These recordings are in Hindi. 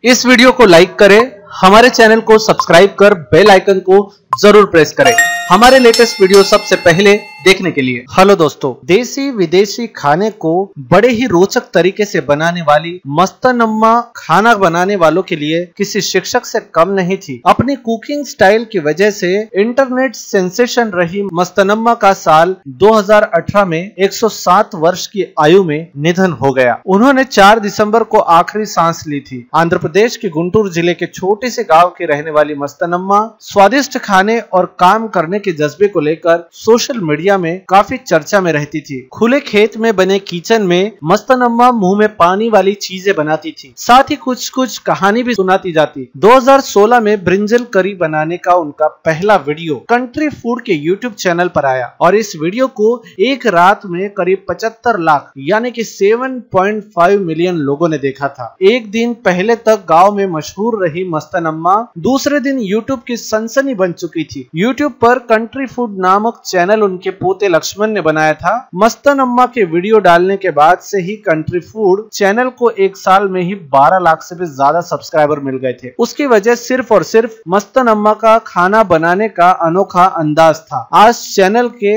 इस वीडियो को लाइक करें, हमारे चैनल को सब्सक्राइब कर बेल आइकन को जरूर प्रेस करें हमारे लेटेस्ट वीडियो सबसे पहले देखने के लिए। हेलो दोस्तों, देसी विदेशी खाने को बड़े ही रोचक तरीके से बनाने वाली मस्तनम्मा खाना बनाने वालों के लिए किसी शिक्षक से कम नहीं थी। अपनी कुकिंग स्टाइल की वजह से इंटरनेट सेंसेशन रही मस्तनम्मा का साल 2018 में 107 वर्ष की आयु में निधन हो गया। उन्होंने 4 दिसंबर को आखिरी सांस ली थी। आंध्र प्रदेश के गुंटूर जिले के छोटे से गांव की रहने वाली मस्तनम्मा स्वादिष्ट खाने और काम करने के जज्बे को लेकर सोशल मीडिया में काफी चर्चा में रहती थी। खुले खेत में बने किचन में मस्तनम्मा मुंह में पानी वाली चीजें बनाती थी, साथ ही कुछ कुछ कहानी भी सुनाती जाती। 2016 में ब्रिंजल करी बनाने का उनका पहला वीडियो कंट्री फूड के YouTube चैनल पर आया और इस वीडियो को एक रात में करीब 75 लाख यानी कि 7.5 मिलियन लोगों ने देखा था। एक दिन पहले तक गांव में मशहूर रही मस्तनम्मा दूसरे दिन YouTube की सनसनी बन चुकी थी। YouTube पर कंट्री फूड नामक चैनल उनके पोते लक्ष्मण ने बनाया था। मस्तनम्मा के वीडियो डालने के बाद से ही कंट्री फूड चैनल को एक साल में ही 12 लाख से भी ज्यादा सब्सक्राइबर मिल गए थे। उसकी वजह सिर्फ और सिर्फ मस्तनम्मा का खाना बनाने का अनोखा अंदाज था। आज चैनल के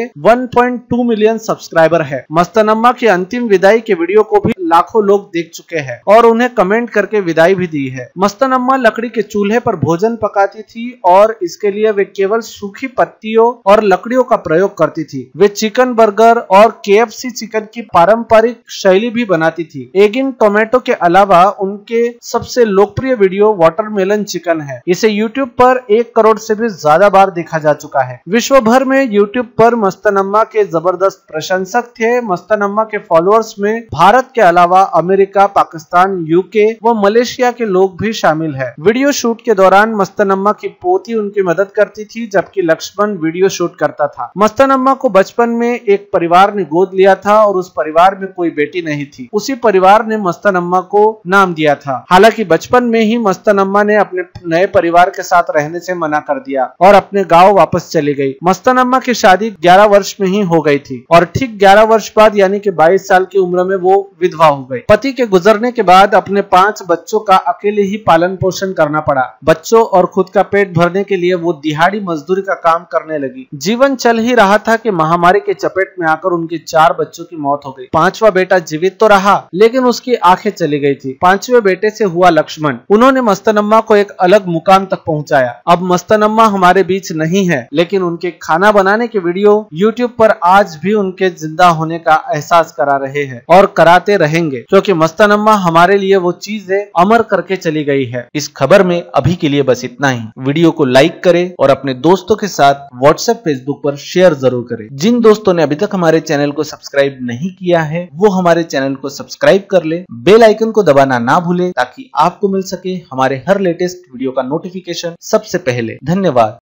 1.2 मिलियन सब्सक्राइबर है। मस्तनम्मा की अंतिम विदाई के वीडियो को भी लाखों लोग देख चुके हैं और उन्हें कमेंट करके विदाई भी दी है। मस्तनम्मा लकड़ी के चूल्हे पर भोजन पकाती थी और इसके लिए वे केवल सूखी पत्तियों और लकड़ियों का प्रयोग करती थी। वे चिकन बर्गर और KFC चिकन की पारंपरिक शैली भी बनाती थी। एगिन टोमेटो के अलावा उनके सबसे लोकप्रिय वीडियो वाटरमेलन चिकन है। इसे YouTube पर 1 करोड़ से भी ज्यादा बार देखा जा चुका है। विश्व भर में YouTube पर मस्तनम्मा के जबरदस्त प्रशंसक थे। मस्तनम्मा के फॉलोअर्स में भारत के अलावा अमेरिका, पाकिस्तान, UK व मलेशिया के लोग भी शामिल है। वीडियो शूट के दौरान मस्तनम्मा की पोती उनकी मदद करती थी, जबकि लक्ष्मण वीडियो शूट करता था। मस्तनम्मा को बचपन में एक परिवार ने गोद लिया था और उस परिवार में कोई बेटी नहीं थी। उसी परिवार ने मस्तनम्मा को नाम दिया था। हालांकि बचपन में ही मस्तनम्मा ने अपने नए परिवार के साथ रहने से मना कर दिया और अपने गांव वापस चली गई। मस्तनम्मा की शादी 11 वर्ष में ही हो गई थी और ठीक 11 वर्ष बाद यानी कि 22 साल की उम्र में वो विधवा हो गई। पति के गुजरने के बाद अपने 5 बच्चों का अकेले ही पालन पोषण करना पड़ा। बच्चों और खुद का पेट भरने के लिए वो दिहाड़ी मजदूरी का काम करने लगी। जीवन चल ही रहा था कि महामारी के चपेट में आकर उनके 4 बच्चों की मौत हो गई। 5वां बेटा जीवित तो रहा लेकिन उसकी आंखें चली गई थी। 5वें बेटे से हुआ लक्ष्मण। उन्होंने मस्तनम्मा को एक अलग मुकाम तक पहुंचाया। अब मस्तनम्मा हमारे बीच नहीं है, लेकिन उनके खाना बनाने के वीडियो YouTube पर आज भी उनके जिंदा होने का एहसास करा रहे हैं और कराते रहेंगे, क्योंकि मस्तनम्मा हमारे लिए वो चीजें अमर करके चली गई है। इस खबर में अभी के लिए बस इतना ही। वीडियो को लाइक करें और अपने दोस्तों के साथ व्हाट्सएप, फेसबुक पर शेयर जरूर करें। जिन दोस्तों ने अभी तक हमारे चैनल को सब्सक्राइब नहीं किया है वो हमारे चैनल को सब्सक्राइब कर ले। बेल आइकन को दबाना ना भूले ताकि आपको मिल सके हमारे हर लेटेस्ट वीडियो का नोटिफिकेशन सबसे पहले। धन्यवाद।